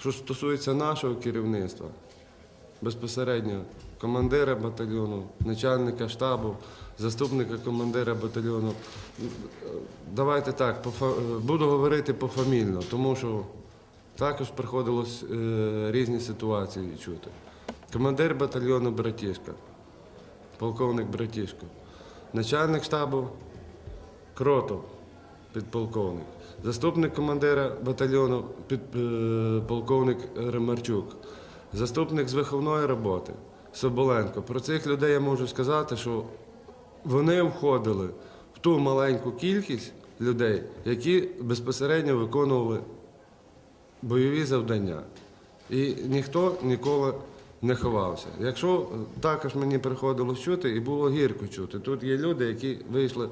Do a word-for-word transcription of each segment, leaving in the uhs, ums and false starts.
Що стосується нашого керівництва, безпосередньо командира батальйону, начальника штабу, заступника командира батальйону, давайте так, буду говорити пофамільно, тому що також приходилось різні ситуації чути. Командир батальйону Братішко, полковник Братішко, начальник штабу Кротов, підполковник, заступник командира батальйону полковник Ремарчук, заступник з виховної роботи Соболенко. Про цих людей я можу сказати, що вони входили в ту маленьку кількість людей, які безпосередньо виконували бойові завдання. І ніхто ніколи не ховався. Якщо також мені приходилось чути, і було гірко чути, тут є люди, які вийшли.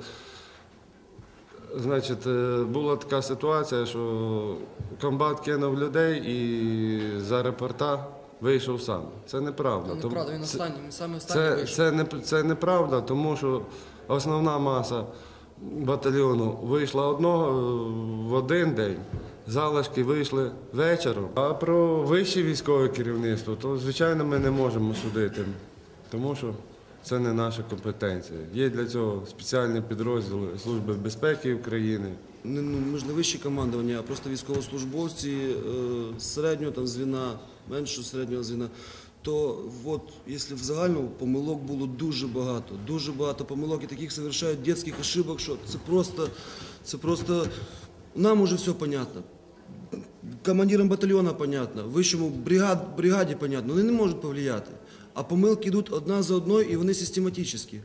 Значить, була така ситуація, що комбат кинув людей і за рапорта вийшов сам. Це неправда. Це неправда, він останній, він саме останній це, вийшов. Це, не, це неправда, тому що основна маса батальйону вийшла одного в один день, залишки вийшли вечором. А про вище військове керівництво, то, звичайно, ми не можемо судити, тому що це не наша компетенція. Є для цього спеціальні підрозділи Служби безпеки України. Не, ну, ми ж не вищі командування, а просто військовослужбовці е, середнього там, звіна, меншого середнього звіна. То от, якщо в загальному помилок було дуже багато, дуже багато помилок і таких совершають дитячих ошибок, що це просто, це просто, нам уже все понятно. Командирам батальйону понятно, вищому бригад, бригаді понятно, вони не можуть повлияти. А помилки йдуть одна за одною і вони систематичні.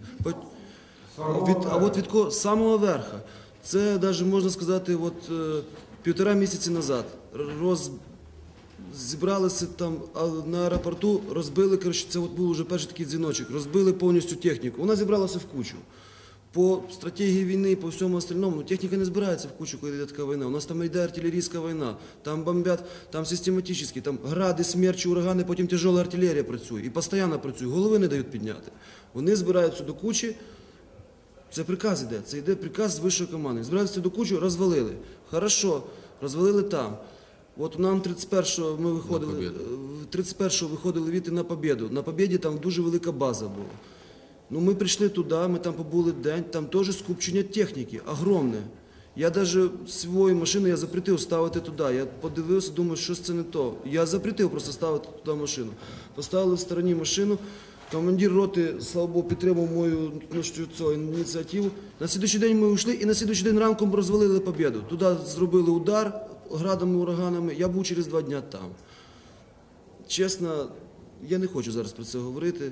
Від, а от від кого? З самого верха. Це навіть можна сказати, от, е, півтора місяці назад роз, зібралися там на аеропорту, розбили, коротше, це от був вже перший такий дзвіночок, розбили повністю техніку. Вона зібралася в кучу. По стратегії війни, по всьому остальному, техніка не збирається в кучу, коли йде така війна. У нас там йде артилерійська війна, там бомбять, там систематично, там гради, смерчі, урагани, потім тяжела артилерія працює. І постійно працює, голови не дають підняти. Вони збираються до кучі, це приказ йде, це йде приказ з вищої команди. Збираються до кучі, розвалили. Хорошо, розвалили там. От нам тридцять першого ми виходили, тридцять першого виходили віти на Побєду. На Побєді там дуже велика база була. Ну, ми прийшли туди, ми там побули день, там теж скупчення техніки, огромне. Я навіть свою машину я запретив ставити туди. Я подивився, думаю, що це не то. Я запретив просто ставити туди машину. Поставили в стороні машину, командир роти, слава Богу, підтримав мою ну, цю ініціативу. На слідуючий день ми вийшли і на слідуючий день ранком розвалили Побєду. Туди зробили удар градами, ураганами, я був через два дні там. Чесно, я не хочу зараз про це говорити.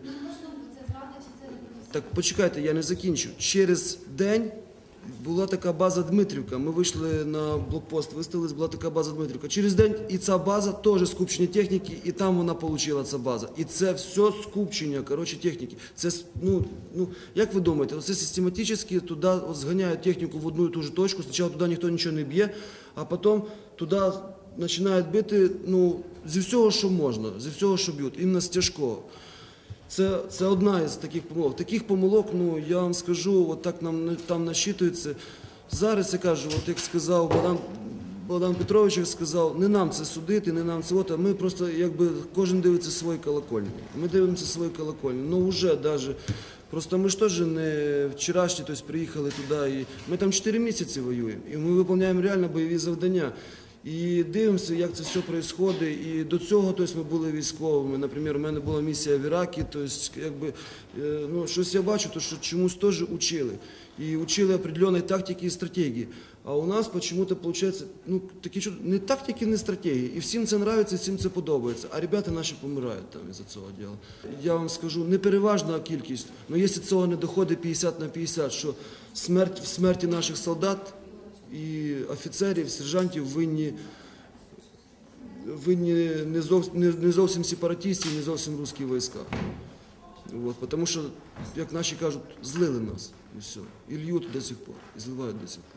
Так, почекайте, я не закінчу. Через день була така база Дмитрівка. Ми вийшли на блокпост, виставились, була така база Дмитрівка. Через день і ця база теж скупчення техніки, і там вона отримала ця база. І це все скупчення, коротше, техніки. Це, ну, ну, як ви думаєте, це систематично туди от зганяють техніку в одну і ту ж точку, спочатку туди ніхто нічого не б'є, а потім туди починають бити, ну, зі всього, що можна, зі всього, що б'ють, іменно з тяжкого. Це, це одна із таких помилок. Таких помилок, ну, я вам скажу, от так нам там насчитується. Зараз я кажу, от як сказав Богдан, Богдан Петрович, як сказав, не нам це судити, не нам це, от, а ми просто, якби, кожен дивиться свої колокольні. Ми дивимося свої колокольні. Ну, вже навіть, просто ми ж теж не вчорашні, тобто приїхали туди, і ми там чотири місяці воюємо, і ми виконуємо реально бойові завдання. І дивимося, як це все відбувається. І до цього тобто, ми були військовими. Наприклад, у мене була місія в Іракі, тобто, якби, ну, щось я бачу, то, що чомусь теж учили. І учили определенної тактики і стратегії. А у нас чомусь виходить, ну, такі, не тактики, не стратегії. І всім це подобається, всім це подобається. А ребята наші помирають там із-за цього діла. Я вам скажу, не переважна кількість, але якщо цього не доходить п'ятдесят на п'ятдесят, що смерть в смерті наших солдат, і офіцерів, сержантів винні, винні не, зовсім, не, не зовсім сепаратисти, не зовсім русські війська. От, тому що, як наші кажуть, злили нас. І все. І льють до сих пор, і зливають до сих пор.